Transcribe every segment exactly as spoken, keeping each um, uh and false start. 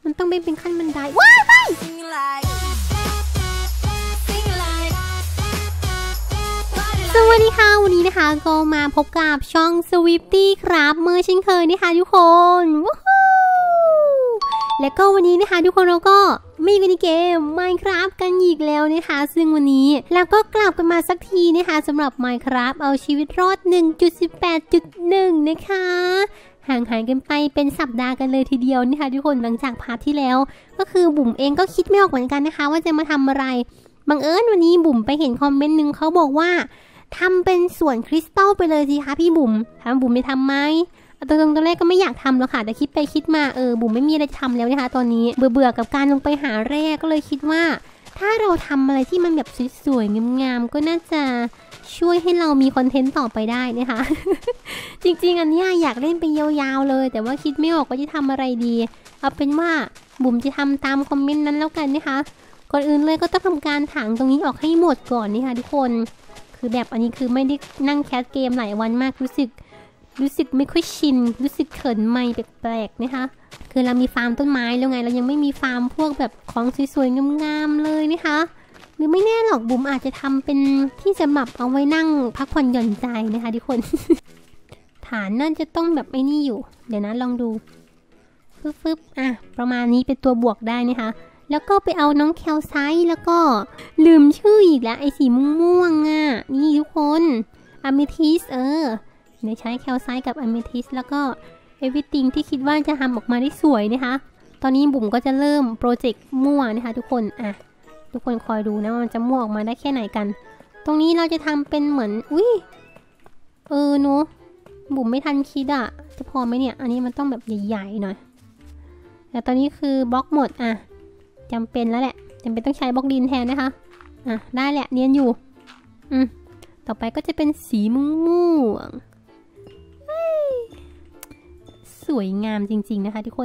มันต้องเป็นขั้นบันไดว้ายไปสวัสดีค่ะวันนี้นะคะก็มาพบกับช่อง Swifty ครับเมื่อเช่นเคยนะคะทุกคนว้าวและก็วันนี้นะคะทุกคนเราก็มีกันในเกม Minecraft กันอีกแล้วนะคะซึ่งวันนี้เราก็กลับกันมาสักทีนะคะสำหรับ Minecraft เอาชีวิตรอด หนึ่งจุดสิบแปดจุดหนึ่ง นะคะห่างหายกันไปเป็นสัปดาห์กันเลยทีเดียวนะคะทุกคนหลังจากพาร์ทที่แล้วก็คือบุ๋มเองก็คิดไม่ออกเหมือนกันนะคะว่าจะมาทำอะไรบังเอิญวันนี้บุ๋มไปเห็นคอมเมนต์หนึ่งเขาบอกว่าทำเป็นสวนคริสตัลไปเลยสิคะพี่บุ๋มถามบุ๋มไปทำไหมตรงตรงแรกก็ไม่อยากทำหรอกค่ะแต่คิดไปคิดมาเออบุ๋มไม่มีอะไรทำแล้วนะคะตอนนี้เบื่อเบื่อกับการลงไปหาแร่ก็เลยคิดว่าถ้าเราทำอะไรที่มันแบบสวยๆงามๆก็น่าจะช่วยให้เรามีคอนเทนต์ต่อไปได้นะคะ จริงๆอันนี้อยากเล่นไปยาวๆเลยแต่ว่าคิดไม่ออกว่าจะทำอะไรดีเอาเป็นว่าบุ๋มจะทำตามคอมเมนต์นั้นแล้วกันนะคะก่อนอื่นเลยก็ต้องทำการถางตรงนี้ออกให้หมดก่อนนี่ค่ะทุกคนคือแบบอันนี้คือไม่ได้นั่งแคสเกมหลายวันมากรู้สึกรู้สึกไม่ค่อยชินรู้สึกเขินไม่แปลกๆนะคะคือเรามีฟาร์มต้นไม้แล้วไงเรายังไม่มีฟาร์มพวกแบบของสวยๆงามๆเลยนะคะหรือไม่แน่หรอกบุ๋มอาจจะทำเป็นที่สำหรับเอาไว้นั่งพักผ่อนหย่อนใจนะคะทุกคน ฐานน่าจะต้องแบบไอ้นี่อยู่เดี๋ยวนะลองดูฟึบๆอ่ะประมาณนี้เป็นตัวบวกได้นะคะแล้วก็ไปเอาน้องแคลไซต์แล้วก็ลืมชื่ออีกแล้วไอ้สีม่วงๆอ่ะนี่ทุกคนอะเมทิสเออเดี๋ยวใช้แคลไซต์กับอะเมทิสแล้วก็เอวิติงที่คิดว่าจะทำออกมาได้สวยนะคะตอนนี้บุ๋มก็จะเริ่มโปรเจกต์มั่วนะคะทุกคนอ่ะทุกคนคอยดูนะว่ามันจะมั่วออกมาได้แค่ไหนกันตรงนี้เราจะทำเป็นเหมือนอุ้ยเออเนาะบุ๋มไม่ทันคิดอ่ะจะพอไหมเนี่ยอันนี้มันต้องแบบใหญ่ๆหน่อยแต่ตอนนี้คือบล็อกหมดอ่ะจำเป็นแล้วแหละจำเป็นต้องใช้บล็อกดินแทนนะคะอ่ะได้แหละเนียนอยู่อืมต่อไปก็จะเป็นสีม่วงสวยงามจริงๆนะคะทุกคน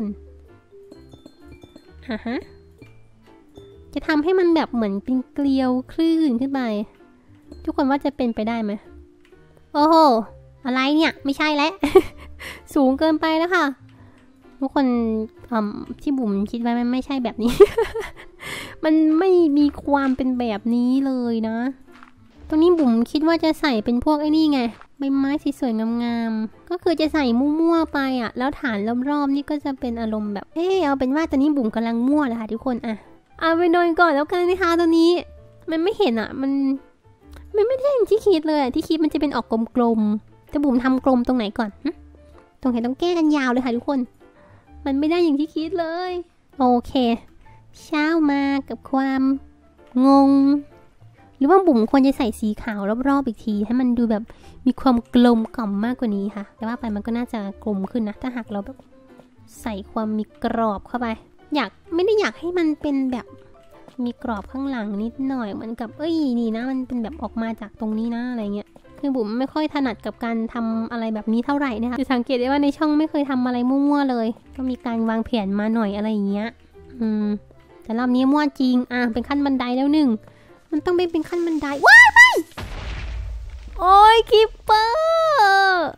อ่ะฮะจะทำให้มันแบบเหมือนเป็นเกลียวคลื่นขึ้นไปทุกคนว่าจะเป็นไปได้ไหมโอ้โหอะไรเนี่ยไม่ใช่แล้ว สูงเกินไปแล้วค่ะทุกคนที่บุ๋มคิดว่ามันไม่ใช่แบบนี้ มันไม่มีความเป็นแบบนี้เลยนะตรงนี้บุ๋มคิดว่าจะใส่เป็นพวกไอ้นี่ไงใบไม้สวยๆงามๆก็คือจะใส่มั่วๆไปอ่ะแล้วฐานรอบๆนี่ก็จะเป็นอารมณ์แบบเออเอาเป็นว่าตอนนี้บุ๋มกำลังมั่วเลยค่ะทุกคนอ่ะเอาไปนอนก่อนแล้วกันนะคะตอนนี้มันไม่เห็นอ่ะมันมันไม่ได้อย่างที่คิดเลยที่คิดมันจะเป็นออกกลมๆแต่บุ๋มทำกลมตรงไหนก่อนตรงไหนต้องแก้กันยาวเลยค่ะทุกคนมันไม่ได้อย่างที่คิดเลยโอเคเช้ามากับความงงหรือว่าบุ๋มควรจะใส่สีขาวรอบๆอีกทีให้มันดูแบบมีความกลมกล่อมมากกว่านี้ค่ะแต่ว่าไปมันก็น่าจะกลมขึ้นนะถ้าหากเราแบบใส่ความมีกรอบเข้าไปอยากไม่ได้อยากให้มันเป็นแบบมีกรอบข้างหลังนิดหน่อยเหมือนกับเอ้ยนี่นะมันเป็นแบบออกมาจากตรงนี้นะอะไรเงี้ยคือบุ๋มไม่ค่อยถนัดกับการทำอะไรแบบนี้เท่าไหร่นะคะจะสังเกตได้ว่าในช่องไม่เคยทำอะไรมั่วๆเลยก็มีการวางแผนมาหน่อยอะไรอย่างเงี้ยอืมแต่รอบนี้มั่วจริงอ่ะเป็นขั้นบันไดแล้วหนึ่งมันต้องเป็นขั้นบันไดว้ายไปโอ้ยคิปเปอร์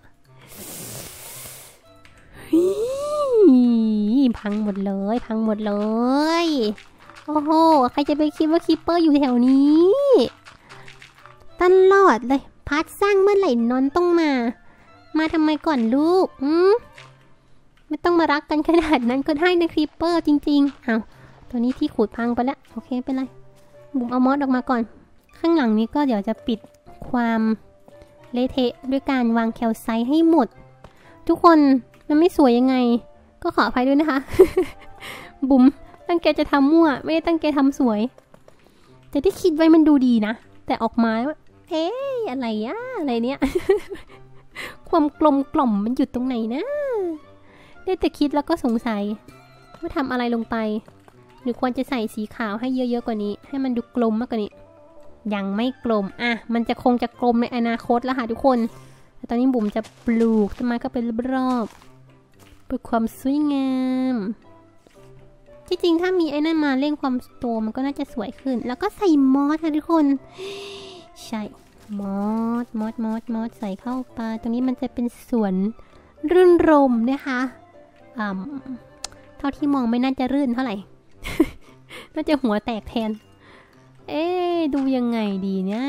พังหมดเลยพังหมดเลยโอ้โหใครจะไปคิดว่าคิปเปอร์อยู่แถวนี้ตลอดเลยพาร์ทสร้างเมื่อไหร่นอนต้องมามาทำไมก่อนลูกอืมไม่ต้องมารักกันขนาดนั้นก็ได้นะคิปเปอร์จริงๆอ้าวตอนนี้ที่ขูดพังไปแล้วโอเคเป็นไรบุ๋มเอามอสออกมาก่อนข้างหลังนี้ก็เดี๋ยวจะปิดความเละเทะด้วยการวางแคลไซต์ให้หมดทุกคนมันไม่สวยยังไงก็ขออภัยด้วยนะคะ บุ๋มตั้งใจจะทำมั่วไม่ได้ตั้งใจทำสวยแต่ที่คิดไว้มันดูดีนะแต่ออกมาว่าเอ๊ะอะไรอะอะไรเนี้ย ความกลมกล่อมมันอยู่ตรงไหนนะได้แต่คิดแล้วก็สงสัยว่าทำอะไรลงไปหรือควรจะใส่สีขาวให้เยอะๆกว่านี้ให้มันดูกลมมากกว่านี้ยังไม่กลมอ่ะมันจะคงจะกลมในอนาคตแล้วค่ะทุกคนแต่ตอนนี้บุ๋มจะปลูกต้นไม้ก็เป็นรอบๆเพื่อความสวยงามที่จริงถ้ามีไอ้นั่นมาเร่งความโตมันก็น่าจะสวยขึ้นแล้วก็ใส่มอสค่ะทุกคนใช่มอสมอสมอสมอสใส่เข้าไปตรงนี้มันจะเป็นสวนรื่นรมนะคะอ่าเท่าที่มองไม่น่าจะรื่นเท่าไหร่ น่าจะหัวแตกแทนเอ๊ดูยังไงดีเนี่ย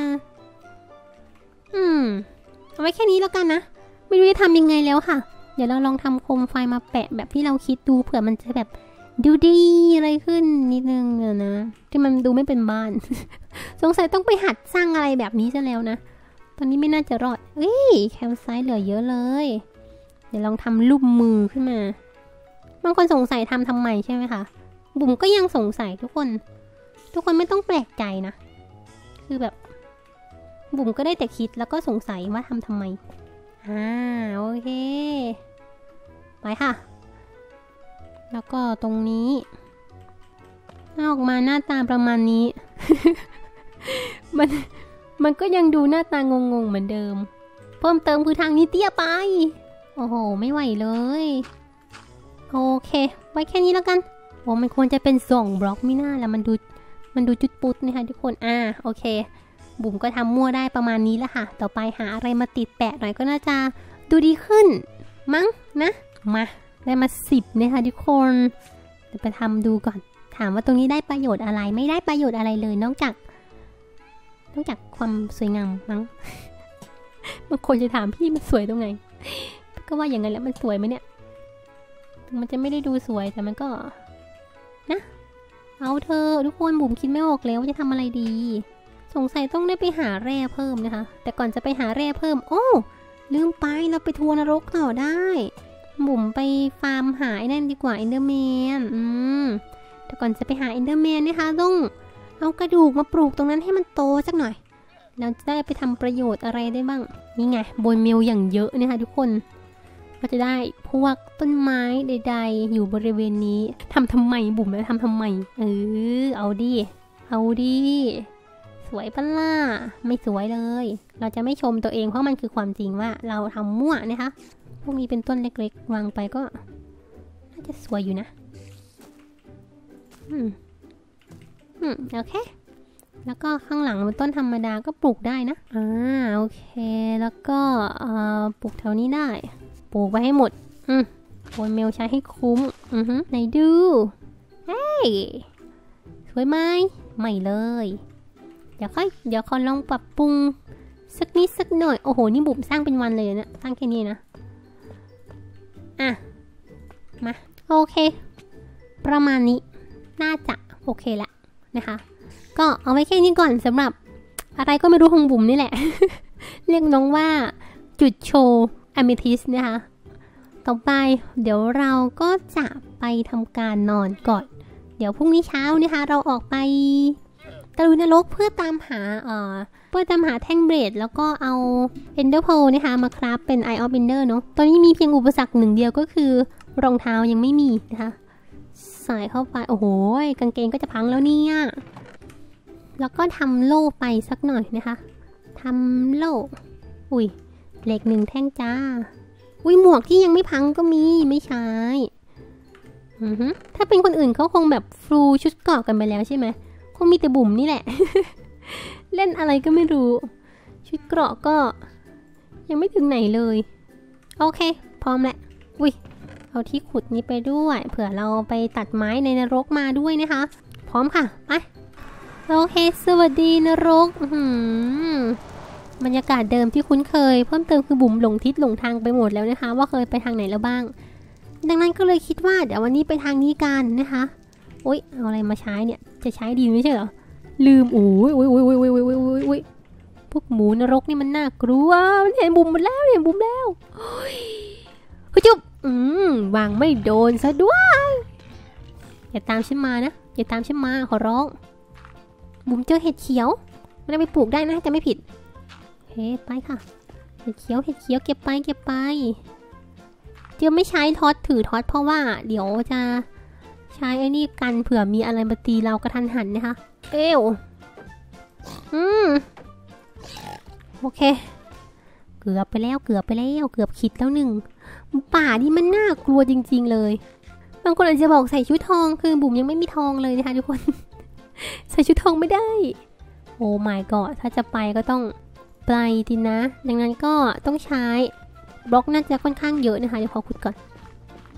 อืมเอาไว้แค่นี้แล้วกันนะไม่รู้จะทำยังไงแล้วค่ะเดี๋ยวเราลองทำโคมไฟมาแปะแบบที่เราคิดดูเผื่อมันจะแบบดูดีอะไรขึ้นนิดนึงนะที่มันดูไม่เป็นบ้าน สงสัยต้องไปหัดสร้างอะไรแบบนี้ซะแล้วนะตอนนี้ไม่น่าจะรอดเอ้ยแคมไซต์เหลือเยอะเลยเดี๋ยวลองทำรูปมือขึ้นมาบางคนสงสัยทำทำไมใช่ไหมคะบุ๋มก็ยังสงสัยทุกคนทุกคนไม่ต้องแปลกใจนะคือแบบบุ๋มก็ได้แต่คิดแล้วก็สงสัยว่าทำทำไมอ่าโอเคไปค่ะแล้วก็ตรงนี้ออกมาหน้าตาประมาณนี้ มันมันก็ยังดูหน้าตางงๆเหมือนเดิมเพิ่มเติมคือทางนี้เตี้ยไปโอ้โหไม่ไหวเลยโอเคไว้แค่นี้แล้วกันโอ้มันควรจะเป็นสองบล็อกไม่น่าแล้วมันดูมันดูจุดปุ๊ดนะคะทุกคนอ่าโอเคบุ๋มก็ทำมั่วได้ประมาณนี้แล้วค่ะต่อไปหาอะไรมาติดแปะหน่อยก็น่าจะดูดีขึ้นมั้งนะมาได้มาสิบนะคะทุกคนเดี๋ยวไปทำดูก่อนถามว่าตรงนี้ได้ประโยชน์อะไรไม่ได้ประโยชน์อะไรเลยนอกจากนอกจากความสวยงามมั้ง บางคนจะถามพี่มันสวยตรงไหนก็ว่าอย่างนั้นแหละมันสวยไหมเนี่ยมันจะไม่ได้ดูสวยแต่มันก็นะเอาเธอทุกคนบุ๋มคิดไม่ออกแล้วว่าจะทำอะไรดีสงสัยต้องได้ไปหาแร่เพิ่มนะคะแต่ก่อนจะไปหาแร่เพิ่มโอ้ลืมไปเราไปทัวร์นรกต่อได้บุ๋มไปฟาร์มหาไอ้นั่นดีกว่าเอนเดอร์แมนอืมแต่ก่อนจะไปหาเอนเดอร์แมนนะคะต้องเอากระดูกมาปลูกตรงนั้นให้มันโตสักหน่อยเราจะได้ไปทำประโยชน์อะไรได้บ้างนี่ไงโบยเมลอย่างเยอะนะคะทุกคนก็จะได้พวกต้นไม้ใดๆอยู่บริเวณนี้ทำทำไมบุ๋มแล้วทำทำไมเออเอาดิเอาดิสวยปะล่ะไม่สวยเลยเราจะไม่ชมตัวเองเพราะมันคือความจริงว่าเราทำมั่วนะคะพวกนี้เป็นต้นเล็กๆวางไปก็น่าจะสวยอยู่นะอืมอืมโอเคแล้วก็ข้างหลังเป็นต้นธรรมดาก็ปลูกได้นะอ่าโอเคแล้วก็เอ่อปลูกแถวนี้ได้ปลูกไปให้หมดอืมโอนเมลใช้ให้คุ้มอือฮึไหนดูเฮ้ยสวยไหมไม่เลยเดี๋ยวค่อยเดี๋ยวขอลองปรับปรุงสักนิดสักหน่อยโอ้โหนี่บุ๋มสร้างเป็นวันเลยนะสร้างแค่นี้นะอ่ะมาโอเคประมาณนี้น่าจะโอเคละนะคะก็เอาไว้แค่นี้ก่อนสำหรับอะไรก็ไม่รู้ของบุ๋มนี่แหละ เรียกน้องว่าจุดโชว์อะเมทิสนะคะต่อไปเดี๋ยวเราก็จะไปทำการนอนก่อนเดี๋ยวพรุ่งนี้เช้านะคะเราออกไปตะลุยนรกเพื่อตามหาเอ่อเพื่อตามหาแท่งเบรดแล้วก็เอาเอนเดอร์โพนะคะมาคราฟเป็นไอออฟเอนเดอร์เนาะตอนนี้มีเพียงอุปสรรคหนึ่งเดียวก็คือรองเท้ายังไม่มีนะคะใส่เข้าไปโอ้โหกางเกงก็จะพังแล้วเนี่ยแล้วก็ทำโล่ไปสักหน่อยนะคะทำโล่อุ้ยเหล็กหนึ่งแท่งจ้าอุ้ยหมวกที่ยังไม่พังก็มีไม่ใช่อือฮึถ้าเป็นคนอื่นเขาคงแบบฟลูชุดเกราะกันไปแล้วใช่ไหมคงมีแต่บุ๋มนี่แหละ เล่นอะไรก็ไม่รู้ชุดเกราะก็ยังไม่ถึงไหนเลยโอเคพร้อมแหละอุ้ยเอาที่ขุดนี้ไปด้วยเผื่อเราไปตัดไม้ในนรกมาด้วยนะคะพร้อมค่ะไปโอเคสวัสดีนรกบรรยากาศเดิมที่คุ้นเคยเพิ่มเติมคือบุ๋มหลงทิศหลงทางไปหมดแล้วนะคะว่าเคยไปทางไหนแล้วบ้างดังนั้นก็เลยคิดว่าเดี๋ยววันนี้ไปทางนี้กันนะคะโอ๊ยเอาอะไรมาใช้เนี่ยจะใช้ดีไม่ใช่เหรอลืมโอ้ยโอ้ยโอ้ยโอ้ยโอ้ยโอ้ยโอ้ยโอ้ยพวกหมูนรกนี่มันน่ากลัวมันเห็นบุ๋มหมดแล้วเห็นบุ๋มแล้วคุณจุ๊บอืมวางไม่โดนซะด้วยอย่าตามฉันมานะอย่าตามฉันมาขอร้องบุ๋มเจอเห็ดเขียวมันเอาไปปลูกได้นะจะไม่ผิดเฮ้ไปค่ะเห็ดเขียวเห็ดเขียวเก็บไปเก็บไปเจียวไม่ใช้ท็อตถือท็อตเพราะว่าเดี๋ยวจะใช้ไอ้นี่กันเผื่อมีอะไรมาตีเรากระทันหันนะคะเอวอืมโอเคเกือบไปแล้วเกือบไปแล้วเกือบขิดแล้วหนึ่งป่านี่มันน่ากลัวจริงๆเลยบางคนอาจจะบอกใส่ชุดทองคือบุ๋มยังไม่มีทองเลยนะคะทุกคน ใส่ชุดทองไม่ได้โอ้ my god ถ้าจะไปก็ต้องไปดินะดังนั้นก็ต้องใช้บล็อกน่าจะค่อนข้างเยอะนะคะเดี๋ยวขอขุดก่อน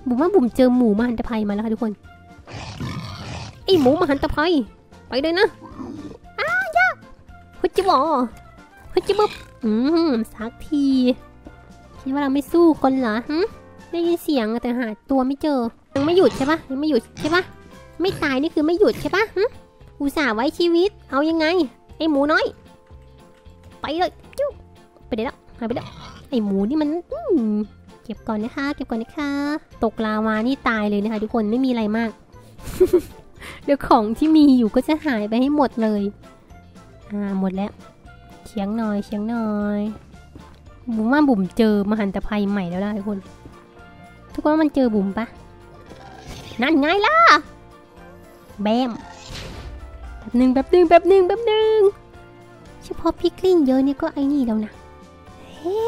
บุ๋มว่าบุ๋มเจอหมูมหันตภัยมาแล้วค่ะทุกคนไอหมูมหันตภัยไปเลยนะอ้ายะฮึจิบอฮึจิบอบอืมสักทีคิดว่าเราไม่สู้คนเหรอฮะได้ยินเสียงแต่หาตัวไม่เจอยังไม่หยุดใช่ปะยังไม่หยุดใช่ปะไม่ตายนี่คือไม่หยุดใช่ปะอุตส่าห์ไว้ชีวิตเอายังไงไอหมูน้อยไปเลยจิ้วไปเดี๋ยวหายไปแล้วไอหมูนี่มันเก็บก่อนนะคะเก็บก่อนนะคะตกลาวานี่ตายเลยนะคะทุกคนไม่มีอะไรมาก เดี๋ยวของที่มีอยู่ก็จะหายไปให้หมดเลยอ่าหมดแล้วเฉียงหน่อยเฉียงหน่อยบุ๋มว่าบุ๋มเจอมหันตภัยใหม่แล้วนะทุกคนทุกคนว่ามันเจอบุ๋มปะนั่นไงล่ะแบมแป๊บหนึ่งแป๊บหนึ่งแป๊บหนึ่งแป๊บหนึ่งเฉพาะพิกลินเยอะนี่ก็ไอ้นี่แล้วนะเฮ้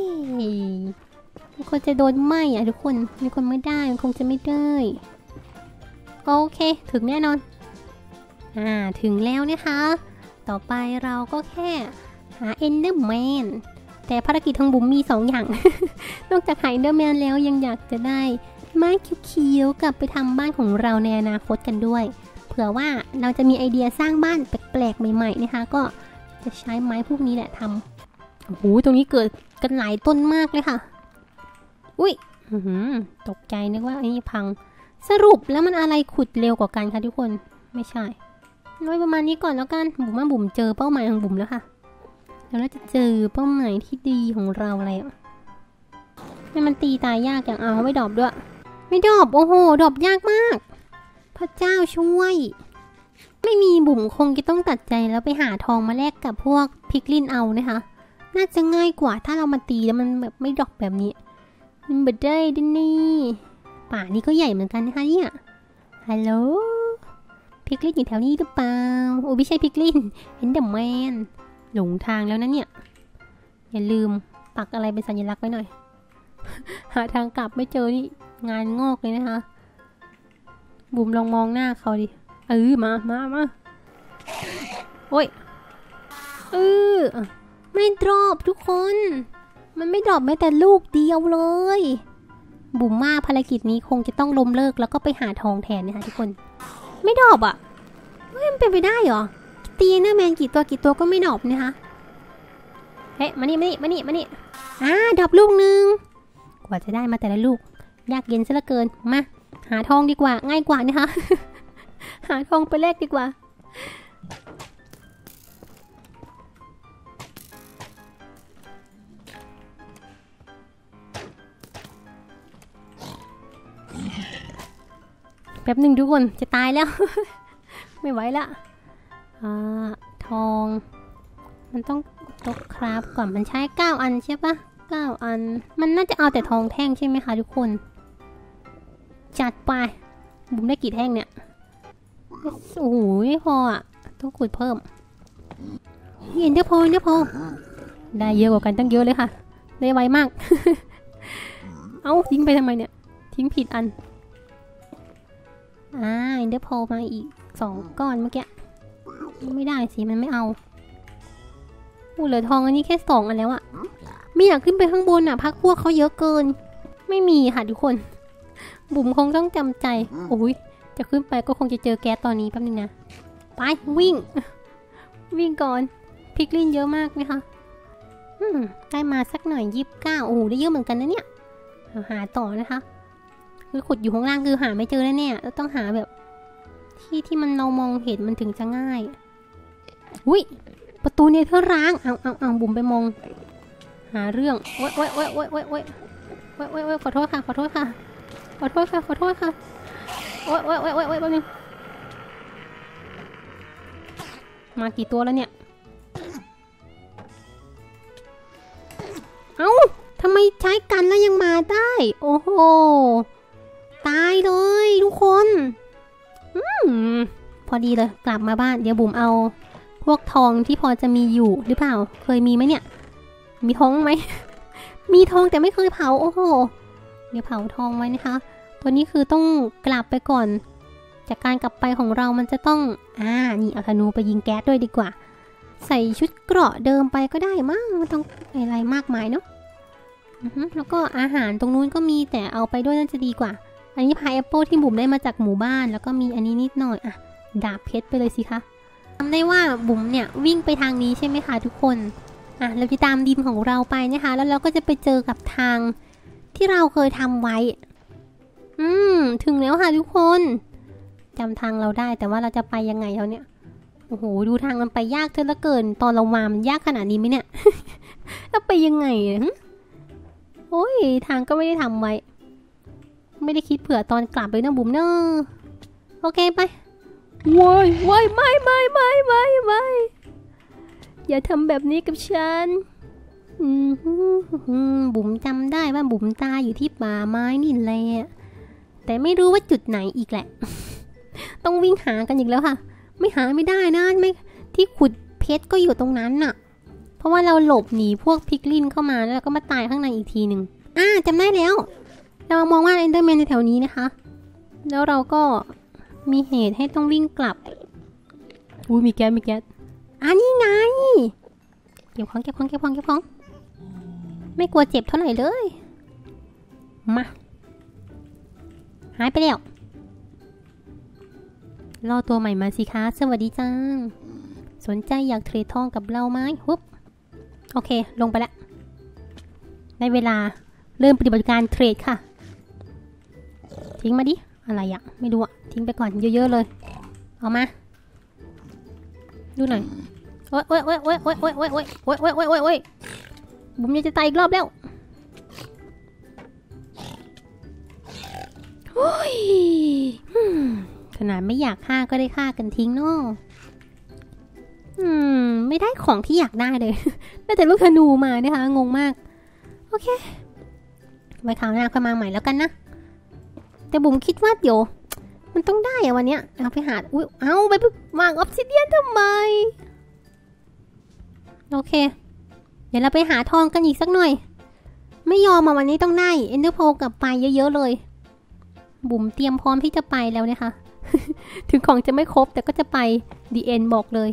มีคนจะโดนไหมอ่ะทุกคนมีคนไม่ได้คงจะไม่ได้โอเคถึงแน่นอนอ่าถึงแล้วนะคะต่อไปเราก็แค่หาเอนเดอร์แมนแต่ภารกิจของบุ๋มมีสองอย่าง นอกจากหาเอนเดอร์แมนแล้วยังอยากจะได้ไม้เขียวๆกลับไปทำบ้านของเราในอนาคตกันด้วยเผื่อว่าเราจะมีไอเดียสร้างบ้านแปลกๆใหม่ๆนะคะก็จะใช้ไม้พวกนี้แหละทำโอ้โหตรงนี้เกิดกันหลายต้นมากเลยค่ะอุ้ยตกใจนึกว่าไอ้นี่พังสรุปแล้วมันอะไรขุดเร็วกว่ากันคะทุกคนไม่ใช่ไว้ประมาณนี้ก่อนแล้วกันบุ๋มว่าบุ๋มเจอเป้าหมายของบุ๋มแล้วค่ะแล้วเราจะเจอเป้าหมายที่ดีของเราแล้วให้มันตีตายยากอย่างเอาไม่ดรอปด้วยไม่ดรอปโอ้โหดรอปยากมากพระเจ้าช่วยไม่มีบุ๋มคงจะต้องตัดใจแล้วไปหาทองมาแลกกับพวกพิกลินเอานะคะน่าจะง่ายกว่าถ้าเรามาตีแล้วมันแบบไม่ดรอปแบบนี้มันเบิดได้ดินี่ป่านี้ก็ใหญ่เหมือนกันนะคะเนี่ยฮัลโหลพิกลินอยู่แถวนี้หรือเปล่าโอ้ไม่ใช่พิกลินเห็นเดอะแมนหลงทางแล้วนะเนี่ยอย่าลืมปักอะไรเป็นสัญลักษณ์ไว้หน่อย หาทางกลับไม่เจอนี่งานงอกเลยนะคะบุ๋มลองมองหน้าเขาดิเออมามามาโอ้ยเออไม่ดรอปทุกคนมันไม่ดรอปแม้แต่ลูกเดียวเลยบุ๋มว่าภารกิจนี้คงจะต้องล้มเลิกแล้วก็ไปหาทองแทนนะคะทุกคนไม่ดรอปอ่ะเฮ้ยมันเป็นไปได้เหรอตีเนอร์แมนกี่ตัวกี่ตัวก็ไม่ดรอปนะคะเฮ้ยมานี่มานี่มานี่มานี่อ่าดรอปลูกนึงกว่าจะได้มาแต่ละลูกยากเย็นซะเหลือเกินมาหาทองดีกว่าง่ายกว่านะคะ หาทองไปแลกดีกว่าแป๊บหนึ่งทุกคนจะตายแล้ว ไม่ไหวละอ่าทองมันต้องตกคราฟก่อนมันใช้เก้าอันใช่ปะเก้าอันมันน่าจะเอาแต่ทองแท่งใช่ไหมคะทุกคนจัดไปบุ๋มได้กี่แท่งเนี่ยโอ้โหไม่พออ่ะต้องขุดเพิ่มเห็นเดี๋ยวพอเดี๋ยวพอได้เยอะกว่ากันตั้งเยอะเลยค่ะได้ไวมาก เอ้าทิ้งไปทำไมเนี่ยทิ้งผิดอันอ่าเดี๋ยวพอมาอีกสองก้อนเมื่อกี้ไม่ได้สิมันไม่เอาอู้เหลือทองอันนี้แค่สองอันแล้วอ่ะไม่อยากขึ้นไปข้างบนอ่ะพักพวกเขาเยอะเกินไม่มีค่ะทุกคนบุ๋มคงต้องจำใจโอ้ยจะขึ้นไปก็คงจะเจอแก๊สตอนนี้แป๊บนึงนะไปวิ่งวิ่งก่อนพิกลินเยอะมากไหมคะอืมได้มาสักหน่อยยี่สิบเก้าโอ้โหได้เยอะเหมือนกันนะเนี่ยหาต่อนะคะคือขุดอยู่ข้างล่างคือหาไม่เจอแน่ๆแล้วต้องหาแบบที่ที่มันเรามองเห็นมันถึงจะง่ายอุ้ยประตูเนเธอร์ร้างเอาเอาเอาบุ๋มไปมองหาเรื่องโอ๊ยโอ๊ยโอ๊ยโอ๊ยโอ๊ยโอ๊ยโอ๊ยโอ๊ยโอ๊ยขอโทษค่ะขอโทษค่ะขอโทษค่ะขอโทษค่ะโอ๊ยโอ๊ยโอ๊ยโอ๊ยโอ๊ยแป๊บนึงมากี่ตัวแล้วเนี่ยเอ้าทำไมใช้กันแล้วยังมาได้โอ้โหตายเลยทุกคนอืมพอดีเลยกลับมาบ้านเดี๋ยวบุ๋มเอาพวกทองที่พอจะมีอยู่หรือเปล่าเคยมีไหมเนี่ยมีทองไหม มีทองแต่ไม่เคยเผาโอ้โหเดี๋ยวเผาทองไว้นะคะตัวนี้คือต้องกลับไปก่อนจากการกลับไปของเรามันจะต้องอ่านี่เอาธนูไปยิงแก๊สด้วยดีกว่าใส่ชุดเกราะเดิมไปก็ได้มั้งไม่ต้องอะไรมากมายเนาะแล้วก็อาหารตรงนู้นก็มีแต่เอาไปด้วยน่าจะดีกว่าอันนี้พายแอปเปิลที่บุ๋มได้มาจากหมู่บ้านแล้วก็มีอันนี้นิดหน่อยอะดาบเพชรไปเลยสิคะจำได้ว่าบุ๋มเนี่ยวิ่งไปทางนี้ใช่ไหมคะทุกคนอ่ะเราจะตามดินของเราไปนะคะแล้วเราก็จะไปเจอกับทางที่เราเคยทำไว้อืมถึงแล้วค่ะทุกคนจำทางเราได้แต่ว่าเราจะไปยังไงแล้วเนี่ยโอ้โหดูทางมันไปยากเท่าเหลือเกินตอนเรามามันยากขนาดนี้ไหมเนี่ย แล้วไปยังไงโอ้ยทางก็ไม่ได้ทำไว้ไม่ได้คิดเผื่อตอนกลับเลยนะบุ๋มเนอะโอเคไปว้ายว้ายไม่ไม่ไม่ไม่ไม่อย่าทำแบบนี้กับฉันบุ๋มจำได้ว่าบุ๋มตายอยู่ที่ป่าไม้นี่แหละแต่ไม่รู้ว่าจุดไหนอีกแหละ ต้องวิ่งหากันอีกแล้วค่ะไม่หาไม่ได้นะไม่ที่ขุดเพชรก็อยู่ตรงนั้นน่ะเพราะว่าเราหลบหนีพวกพิกลินเข้ามาแล้วก็มาตายข้างในอีกทีหนึ่งอ่าจำได้แล้วเรามองว่าเอนเดอร์แมนในแถวนี้นะคะแล้วเราก็มีเหตุให้ต้องวิ่งกลับอุ้ยมีแก๊สมีแก๊สอ่านี่ไงเก็บของเก็บของเก็บของเก็บของไม่กลัวเจ็บเท่าไหร่เลยมาหายไปแล้วรอตัวใหม่มาสิคะสวัสดีจ้าสนใจอยากเทรดทองกับเราไหมฮึบโอเคลงไปแล้วในเวลาเริ่มปฏิบัติการเทรดค่ะทิ้งมาดิอะไรอะไม่รู้อะทิ้งไปก่อนเยอะๆเลยเอามาดูหน่อยโอ๊ยโอ๊ยโอ๊ยโอ๊ยโอ๊ยโอ๊ยโอ๊ยโอ๊ยโอ๊ยโอ๊ยโอ๊ยโอ๊ยโอ๊ยบุ๋มจะตายอีกรอบแล้วโอ้ยขนาดไม่อยากฆ่าก็ได้ฆ่ากันทิ้งเนาะอืมไม่ได้ของที่อยากได้เลยได้แต่ลูกธนูมานะคะงงมากโอเคไว้คราวหน้าค่อยมาใหม่แล้วกันนะแต่บุ๋มคิดว่าเดี๋ยวมันต้องได้อะวันเนี้ยเอาไปหาอุ้ยเอาไปวางออฟซิเดียนทำไมโอเคเดี๋ยวเราไปหาทองกันอีกสักหน่อยไม่ยอมมาวันนี้ต้องได้เอ็นเดอร์โพลกลับไปเยอะๆเลยบุ๋มเตรียมพร้อมที่จะไปแล้วนะคะ ถึงของจะไม่ครบแต่ก็จะไปดีเอ็นบอกเลย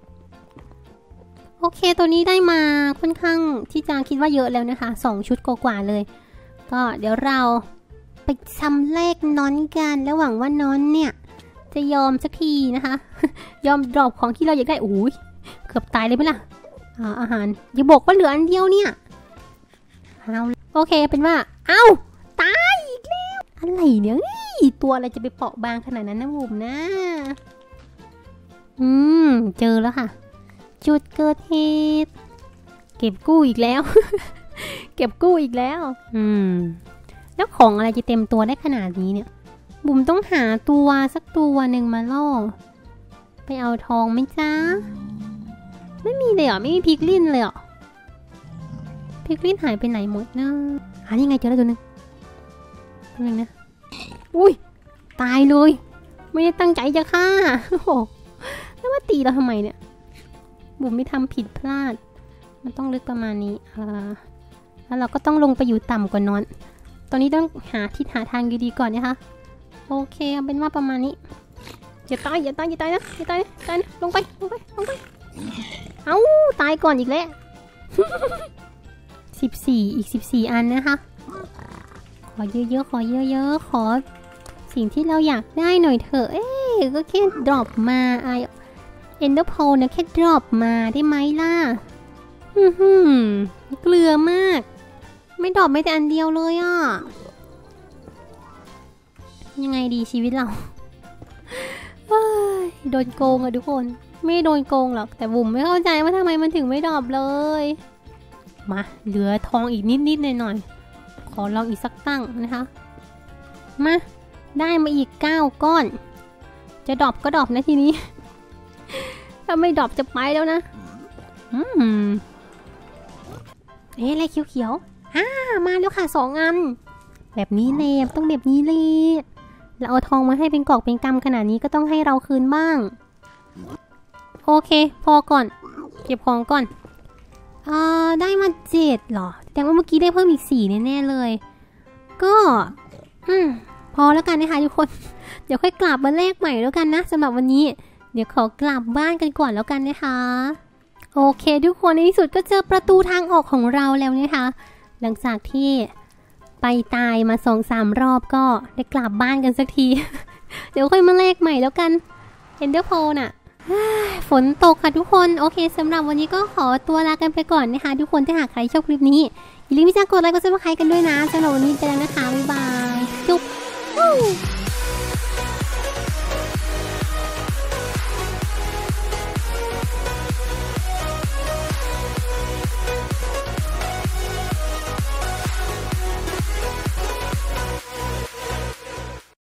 โอเคตัวนี้ได้มาค่อนข้างที่จะคิดว่าเยอะแล้วนะคะสองชุดกว่าๆเลยก็เดี๋ยวเราไปทำเลขน้อนกันแล้วหวังว่าน้อนเนี่ยจะยอมสักทีนะคะ ยอมดรอปของที่เราอยากได้โอ้ยเกือบตายเลยไหมล่ะอ่าอาหารอย่าบอกว่าเหลืออันเดียวเนี่ยเอาโอเคเป็นว่าเอ้าตายอีกแล้วอะไรเนี่ยตัวอะไรจะไปเปราะบางขนาดนั้นนะบุ๋มนะอืมเจอแล้วค่ะจุดเกิดเหตุเก็บกู้อีกแล้ว เก็บกู้อีกแล้วอืมแล้วของอะไรจะเต็มตัวได้ขนาดนี้เนี่ยบุ๋มต้องหาตัวสักตัวหนึ่งมาล่อไปเอาทองไหมจ้าไม่มีเลยเหรอไม่มีพิกลินเลยเหรอพิกลินหายไปไหนหมดนะหายังไงเจอแล้วตัวนึงตัวนึงนะอุ้ยตายเลยไม่ได้ตั้งใจจะฆ่าโอ้โหแล้วมาตีเราทำไมเนี่ยบุ๋มไม่ทำผิดพลาดมันต้องลึกประมาณนี้อ่าแล้วเราก็ต้องลงไปอยู่ต่ำกว่านอนตอนนี้ต้องหาทิศหาทางดีๆก่อนนะคะโอเคเอาเป็นว่าประมาณนี้อย่าตายอย่าตายอย่าตายนะอย่าตายนะตายนะลงไปลงไปลงไปเอ้าตายก่อนอีกแล้ว สิบสี่อีกสิบสี่อันนะคะขอเยอะๆขอเยอะๆขอสิ่งที่เราอยากได้หน่อยเถอะเอ๊ะก็แค่ดรอปมาไอเอ็นเดอร์โพลนะแค่ดรอปมาได้ไหมล่ะอือหือเกลือมากไม่ดรอปไม่แต่อันเดียวเลยอ่ะยังไงดีชีวิตเรา โดนโกงอะทุกคนไม่โดนโกงหรอกแต่บุ๋มไม่เข้าใจว่าทำไมมันถึงไม่ดรอปเลยมาเหลือทองอีกนิดๆหน่อยๆขอลองอีกสักตั้งนะคะมาได้มาอีกเก้าก้อนจะดรอปก็ดรอปนะทีนี้ ถ้าไม่ดรอปจะไปแล้วนะอืมเอ๊ะอะไรเขียวๆอ่ามาแล้วค่ะสองอันแบบนี้เลยต้องแบบนี้เลยเราเอาทองมาให้เป็นกอบเป็นกำขนาดนี้ก็ต้องให้เราคืนบ้างโอเคพอก่อนเก็บของก่อนอ่าได้มาเจ็ดเหรอแต่ว่าเมื่อกี้ได้เพิ่มอีกสี่แน่ๆเลยก็อืมพอแล้วกันนะคะทุกคนเดี๋ยวค่อยกลับมาแลกใหม่แล้วกันนะสำหรับวันนี้เดี๋ยวขอกลับบ้านกันก่อนแล้วกันนะคะโอเคทุกคนในที่สุดก็เจอประตูทางออกของเราแล้วนะคะหลังจากที่ไปตายมาสองสามรอบก็ได้กลับบ้านกันสักที เดี๋ยวค่อยมาแลกใหม่แล้วกันเอนเดอร์โพน่ะฝนตกค่ะทุกคนโอเคสำหรับวันนี้ก็ขอตัวลากันไปก่อนนะคะทุกคนถ้าหากใครชอบคลิปนี้อย่าลืมที่จะกดไลค์กดซับสไครต์กันด้วยนะสำหรับวันนี้ไปแล้วนะคะบ๊ายบายจุ๊บ